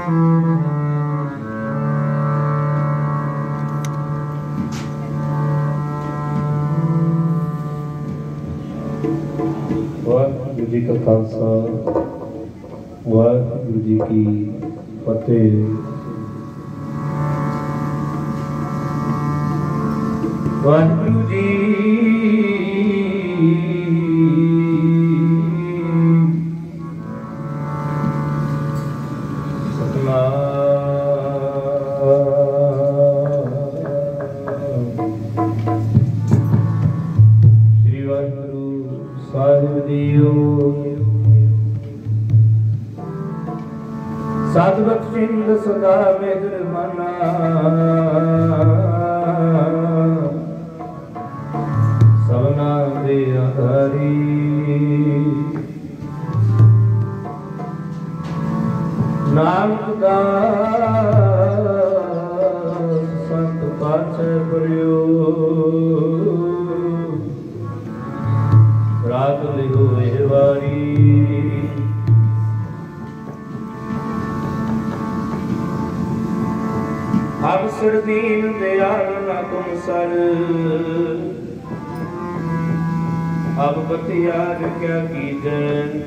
वाहिगुरू जी का खालसा वाहिगुरू जी की फतेह। वाहिगुरू जी साधु बख्शिंद सदा मेघर मना सबना दे आधारी नानक दास संत पाछे परियो रात लिहो एवारी अब सिर दीन दयाल न तुम सर अब बतियार क्या कीजे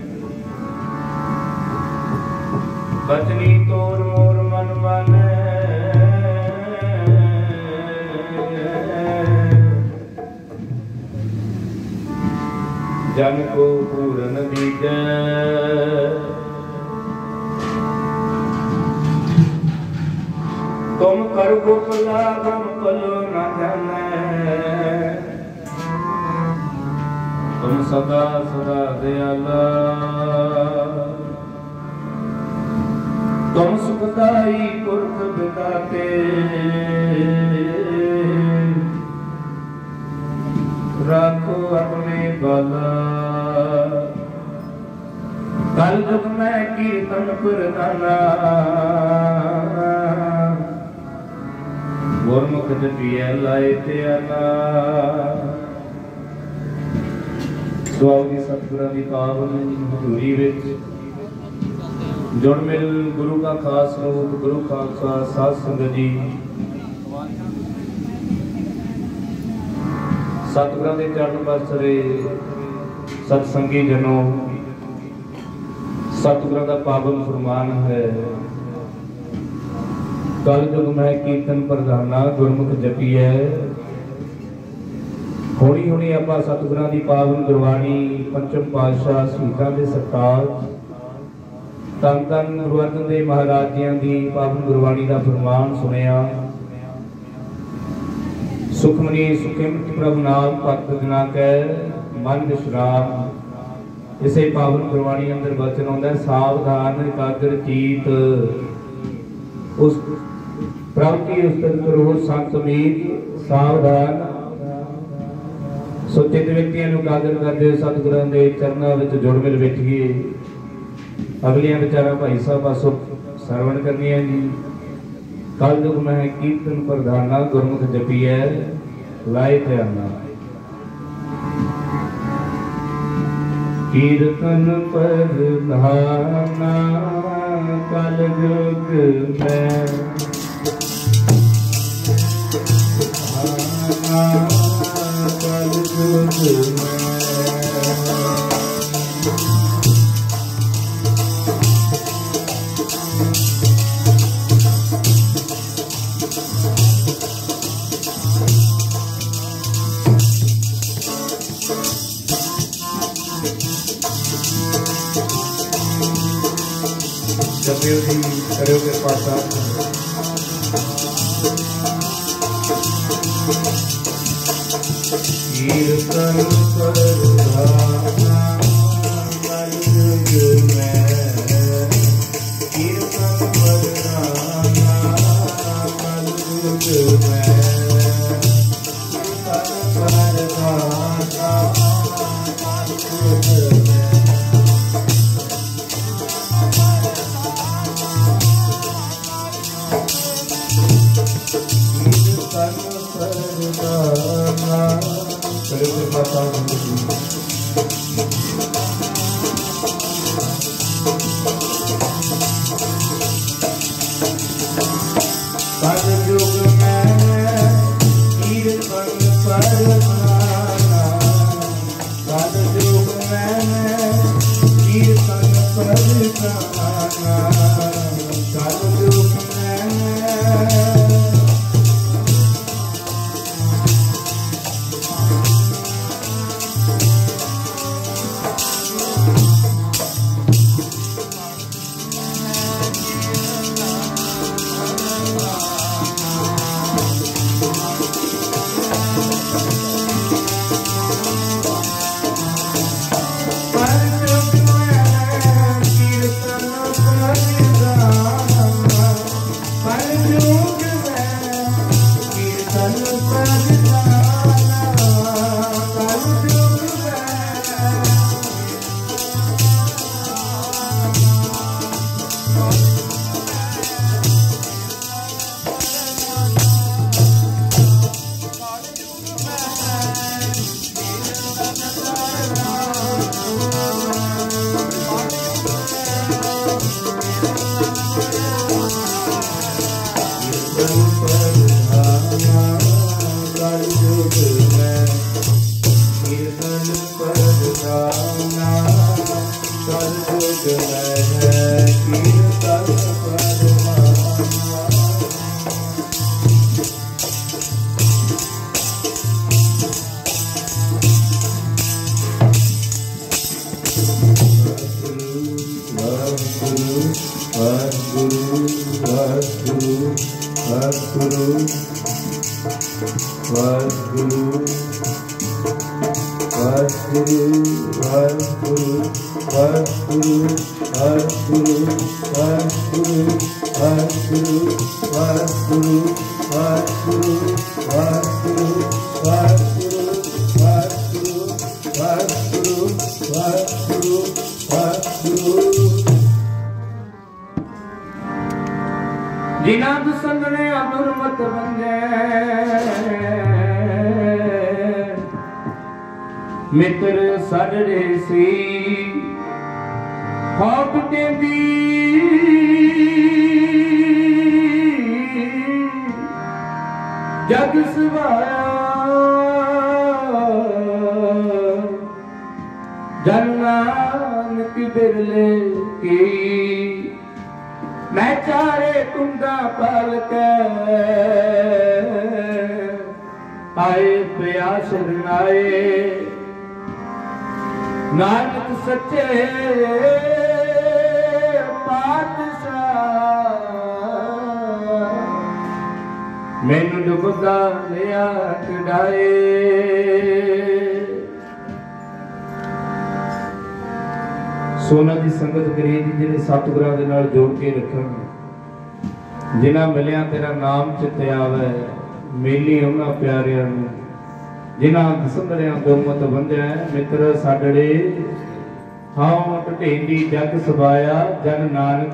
बचनी तोर मोर मन मन जन को पूरन दीजे तुम कर गोपला हम कलो न जाने तुम सदा सदा दयाला तुम सुखदाई पुरख बिदाते राखो अपने बाला कल जुग में कीर्तन प्रदाना गुरमुख जपिए लाए ते आना सुआओ की सतगुरां दी पावन हजूरी विच जुड़ मिल गुरु का खास रूप गुरु खालसा साध संगत जी सतगुरां दे चरण बसरे सतसंगी जनों सतगुरां दा पावन फरमान है कल युग में कीर्तन प्रधाना गुरमुख जपिए होनी होनी आपां सतगुरां दी पावन गुरबाणी पंचम पातशाह शहीदां दे सरताज धन धन गुरु अर्जन देव महाराज जियां दी पावन गुरबाणी दा फरमान सुनिया सुखमनी सुखिमत प्रभु नाम भगत जना कै मन विश्राम। इसे पावन गुरबाणी अंदर वचन आउंदा सावधान एकाग्र चीत उस प्रभु की उस्तत करो संत मीत सावधान सुचित व्यक्तियों को एकाग्र करते सतगुरां दे चरणों विच जुड़ मिल बैठिए। अगलियां विचारां भाई साहब पासों सरवण करनी है जी। कल युग में कीर्तन प्रधाना गुरमुख जपिए लाए ध्याना कीर्तन प्रधाना कल युग में कल युग में करो के पासा कीर्तन प्रधाना कल युग में कीर्तन प्रधाना कल युग में कीर्तन प्रधाना कल युग में जिना दुसंगने दुर्मत बंजे मित्र साडे सी खौफ देंदी जग सवाया जन नानक बिरले की मैं चारे कुंदा पल के आए प्यास नाए नानक सच्चे पातशाह मैनू डुबदा लिया कढ़ाए। सोना की संगत करिए जी जिन्हें सतगुरां दे नाल जोड़ के रखण जिन्हां मिलिया तेरा नाम चित आवे मेली उन्हां प्यारियां नूं जिन्हां दसंदरियां दुर्मत बंधिया मित्र साडड़े हां ढेंदी जग सबाया जन नानक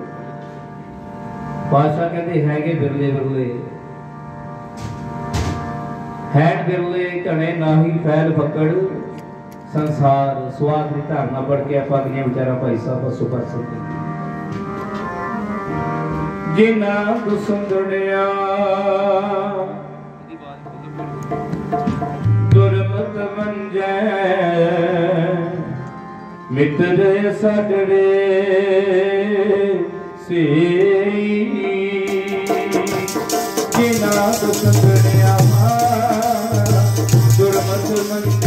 पातशाह कहते हैगे बिरले बिरले हैन बिरले घने नाही फैल फकड़ संसार स्वाद की धारणा पढ़ के आप बेचारा भाई साहब पसु कर सकते जिना दुसंगड़िया दुर्मत मंजै मित्र साडड़े से जिना दुसंगड़िया दुर्मत मंजै